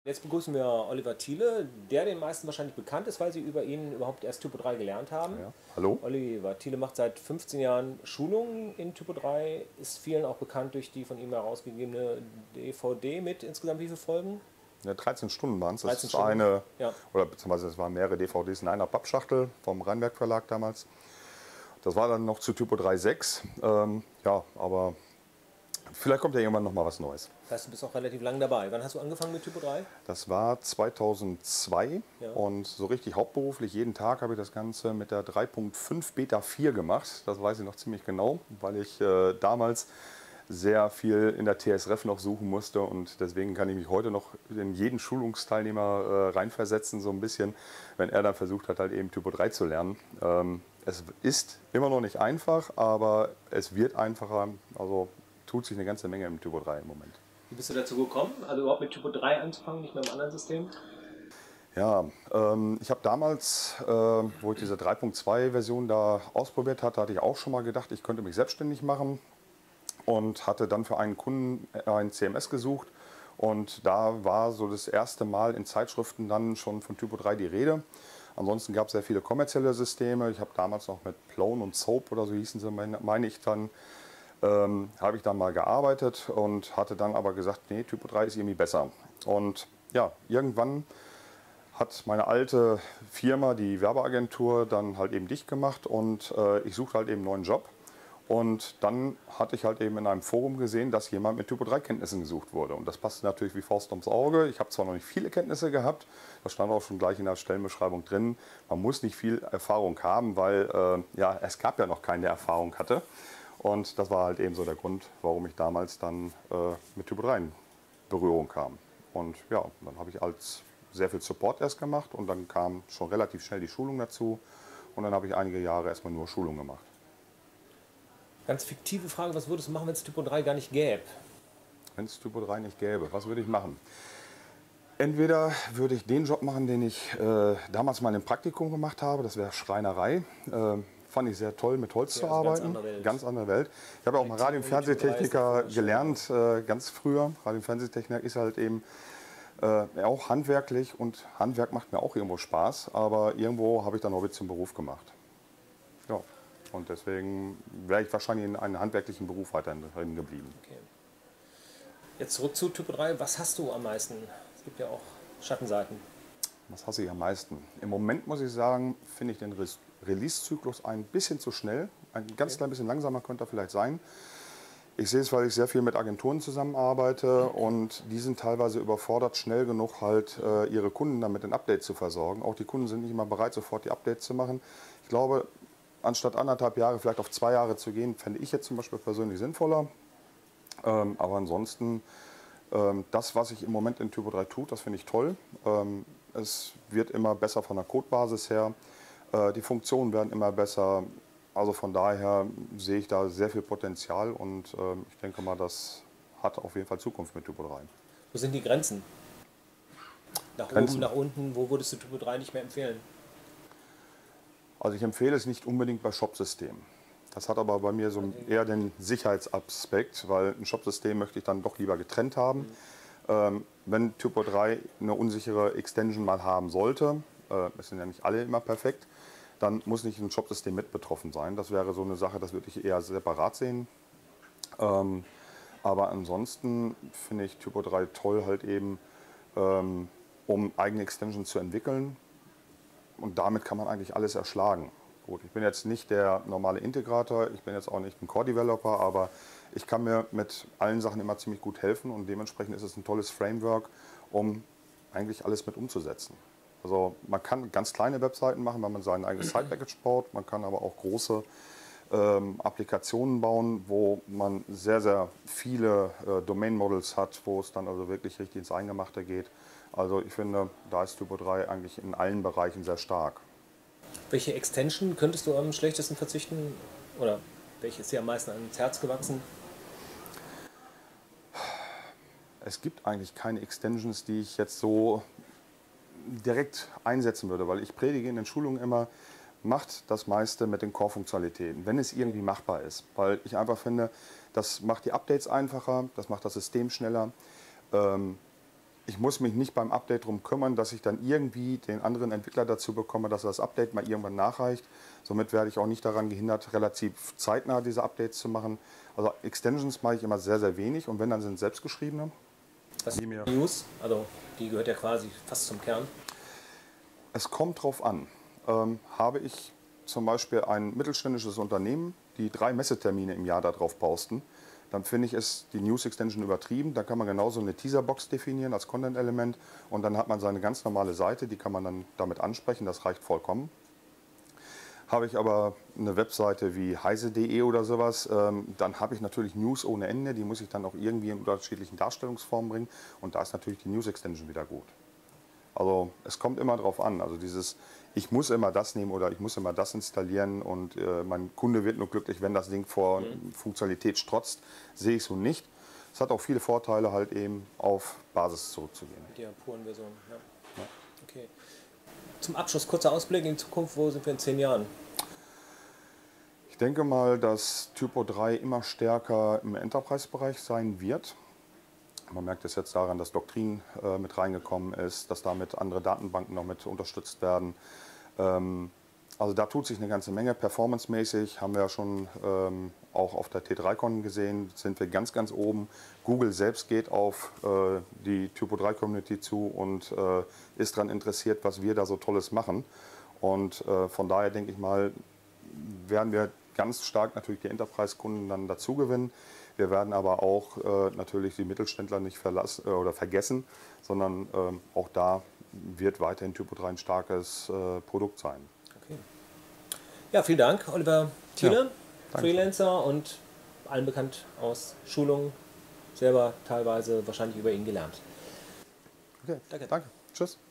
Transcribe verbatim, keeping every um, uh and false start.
Jetzt begrüßen wir Oliver Thiele, der den meisten wahrscheinlich bekannt ist, weil sie über ihn überhaupt erst Typo drei gelernt haben. Ja. Hallo. Oliver Thiele macht seit fünfzehn Jahren Schulungen in Typo drei, ist vielen auch bekannt durch die von ihm herausgegebene D V D mit insgesamt wie viele Folgen? Ja, dreizehn Stunden waren es. Das dreizehn ist eine, ja. oder beziehungsweise es waren mehrere D V Ds in einer Pappschachtel vom Rheinwerk Verlag damals. Das war dann noch zu Typo drei Punkt sechs. Ähm, ja, aber vielleicht kommt ja irgendwann noch mal was Neues. Das heißt, du bist auch relativ lang dabei. Wann hast du angefangen mit Typo drei? Das war zweitausendzwei Ja. und so richtig hauptberuflich jeden Tag habe ich das Ganze mit der drei Punkt fünf Beta vier gemacht. Das weiß ich noch ziemlich genau, weil ich äh, damals sehr viel in der T S R E F noch suchen musste und deswegen kann ich mich heute noch in jeden Schulungsteilnehmer äh, reinversetzen, so ein bisschen, wenn er dann versucht hat, halt eben Typo drei zu lernen. Ähm, es ist immer noch nicht einfach, aber es wird einfacher, also tut sich eine ganze Menge im Typo drei im Moment. Wie bist du dazu gekommen, also überhaupt mit Typo drei anzufangen, nicht mit einem anderen System? Ja, ähm, ich habe damals, äh, wo ich diese drei Punkt zwei Version da ausprobiert hatte, hatte ich auch schon mal gedacht, ich könnte mich selbstständig machen und hatte dann für einen Kunden ein C M S gesucht und da war so das erste Mal in Zeitschriften dann schon von Typo drei die Rede. Ansonsten gab es sehr viele kommerzielle Systeme. Ich habe damals noch mit Plone und Soap oder so hießen sie, meine, meine ich dann, ähm, habe ich dann mal gearbeitet und hatte dann aber gesagt, nee, Typo drei ist irgendwie besser. Und ja, irgendwann hat meine alte Firma, die Werbeagentur, dann halt eben dicht gemacht und äh, ich suchte halt eben einen neuen Job. Und dann hatte ich halt eben in einem Forum gesehen, dass jemand mit Typo drei Kenntnissen gesucht wurde. Und das passte natürlich wie Faust ums Auge. Ich habe zwar noch nicht viele Kenntnisse gehabt, das stand auch schon gleich in der Stellenbeschreibung drin. Man muss nicht viel Erfahrung haben, weil äh, ja, es gab ja noch keinen, der Erfahrung hatte. Und das war halt eben so der Grund, warum ich damals dann äh, mit Typo drei in Berührung kam. Und ja, dann habe ich als sehr viel Support erst gemacht und dann kam schon relativ schnell die Schulung dazu. Und dann habe ich einige Jahre erstmal nur Schulung gemacht. Ganz fiktive Frage, was würdest du machen, wenn es Typo drei gar nicht gäbe? Wenn es Typo drei nicht gäbe, was würde ich machen? Entweder würde ich den Job machen, den ich äh, damals mal im Praktikum gemacht habe, das wäre Schreinerei. Äh, fand ich sehr toll, mit Holz Ja, zu also ganz arbeiten. andere Welt. Ganz andere Welt. Ich habe ja auch mal Radio- und Fernsehtechniker gelernt, äh, ganz früher. Radio- und Fernsehtechniker ist halt eben äh, auch handwerklich und Handwerk macht mir auch irgendwo Spaß, aber irgendwo habe ich dann Hobby zum Beruf gemacht. Ja. Und deswegen wäre ich wahrscheinlich in einem handwerklichen Beruf weiterhin geblieben. Okay. Jetzt zurück zu Typo drei. Was hast du am meisten? Es gibt ja auch Schattenseiten. Was hasse ich am meisten? Im Moment muss ich sagen, finde ich den Release-Zyklus ein bisschen zu schnell. Ein ganz Okay. klein bisschen langsamer könnte er vielleicht sein. Ich sehe es, weil ich sehr viel mit Agenturen zusammenarbeite und die sind teilweise überfordert, schnell genug halt äh, ihre Kunden damit ein Update zu versorgen. Auch die Kunden sind nicht immer bereit, sofort die Updates zu machen. Ich glaube, anstatt anderthalb Jahre vielleicht auf zwei Jahre zu gehen, fände ich jetzt zum Beispiel persönlich sinnvoller. Ähm, aber ansonsten, ähm, das, was sich im Moment in Typo drei tut, das finde ich toll. Ähm, es wird immer besser von der Codebasis her. Äh, die Funktionen werden immer besser. Also von daher sehe ich da sehr viel Potenzial und ähm, ich denke mal, das hat auf jeden Fall Zukunft mit Typo drei. Wo sind die Grenzen? Nach Grenzen? oben, nach unten, wo würdest du Typo drei nicht mehr empfehlen? Also ich empfehle es nicht unbedingt bei Shop-Systemen. Das hat aber bei mir so Okay. eher den Sicherheitsaspekt, weil ein Shop-System möchte ich dann doch lieber getrennt haben. Mhm. Ähm, wenn Typo drei eine unsichere Extension mal haben sollte, äh, es sind ja nicht alle immer perfekt, dann muss nicht ein Shop-System mit betroffen sein. Das wäre so eine Sache, das würde ich eher separat sehen. Ähm, aber ansonsten finde ich Typo drei toll halt eben, ähm, um eigene Extensions zu entwickeln. Und damit kann man eigentlich alles erschlagen. Gut, ich bin jetzt nicht der normale Integrator, ich bin jetzt auch nicht ein Core-Developer, aber ich kann mir mit allen Sachen immer ziemlich gut helfen und dementsprechend ist es ein tolles Framework, um eigentlich alles mit umzusetzen. Also man kann ganz kleine Webseiten machen, wenn man sein eigenes Side-Package baut, man kann aber auch große ähm, Applikationen bauen, wo man sehr, sehr viele äh, Domain-Models hat, wo es dann also wirklich richtig ins Eingemachte geht. Also ich finde, da ist Typo drei eigentlich in allen Bereichen sehr stark. Welche Extension könntest du am schlechtesten verzichten? Oder welche ist dir am meisten ans Herz gewachsen? Es gibt eigentlich keine Extensions, die ich jetzt so direkt einsetzen würde, weil ich predige in den Schulungen immer, macht das meiste mit den Core-Funktionalitäten, wenn es irgendwie machbar ist. Weil ich einfach finde, das macht die Updates einfacher, das macht das System schneller. Ähm, ich muss mich nicht beim Update darum kümmern, dass ich dann irgendwie den anderen Entwickler dazu bekomme, dass er das Update mal irgendwann nachreicht. Somit werde ich auch nicht daran gehindert, relativ zeitnah diese Updates zu machen. Also Extensions mache ich immer sehr, sehr wenig und wenn, dann sind selbstgeschriebene. Das ist News, also die gehört ja quasi fast zum Kern. Es kommt drauf an. Ähm, habe ich zum Beispiel ein mittelständisches Unternehmen, die drei Messetermine im Jahr darauf posten, dann finde ich es die News Extension übertrieben. Da kann man genauso eine Teaserbox definieren als Content-Element und dann hat man seine ganz normale Seite, die kann man dann damit ansprechen, das reicht vollkommen. Habe ich aber eine Webseite wie heise punkt de oder sowas, ähm, dann habe ich natürlich News ohne Ende, die muss ich dann auch irgendwie in unterschiedlichen Darstellungsformen bringen und da ist natürlich die News Extension wieder gut. Also es kommt immer drauf an, also dieses ich muss immer das nehmen oder ich muss immer das installieren und äh, mein Kunde wird nur glücklich, wenn das Ding vor mhm. Funktionalität strotzt, sehe ich so nicht. Es hat auch viele Vorteile, halt eben auf Basis zurückzugehen. Mit der puren Version, ja. ja. Okay. Zum Abschluss kurzer Ausblick in die Zukunft, wo sind wir in zehn Jahren? Ich denke mal, dass Typo drei immer stärker im Enterprise-Bereich sein wird. Man merkt es jetzt daran, dass Doktrin äh, mit reingekommen ist, dass damit andere Datenbanken noch mit unterstützt werden. Ähm, also da tut sich eine ganze Menge. Performance-mäßig haben wir ja schon ähm, auch auf der T drei Con gesehen, sind wir ganz, ganz oben. Google selbst geht auf äh, die Typo drei Community zu und äh, ist daran interessiert, was wir da so Tolles machen. Und äh, von daher denke ich mal, werden wir ganz stark natürlich die Enterprise-Kunden dann dazu gewinnen. Wir werden aber auch äh, natürlich die Mittelständler nicht verlassen, äh, oder vergessen, sondern ähm, auch da wird weiterhin Typo drei ein starkes äh, Produkt sein. Okay. Ja, vielen Dank, Oliver Thiele, ja, Freelancer und allen bekannt aus Schulungen, selber teilweise wahrscheinlich über ihn gelernt. Okay, danke. Danke. Tschüss.